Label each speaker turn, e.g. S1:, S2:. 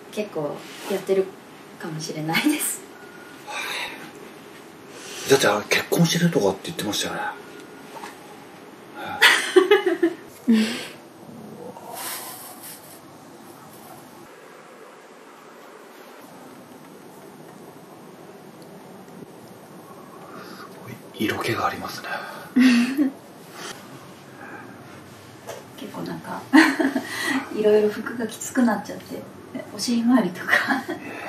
S1: 結構やってるかもしれないです。
S2: だって結婚してるとかって言ってましたよね。すごい色気がありますね。
S1: 結構なんかいろいろ服がきつくなっちゃって、お尻周りとか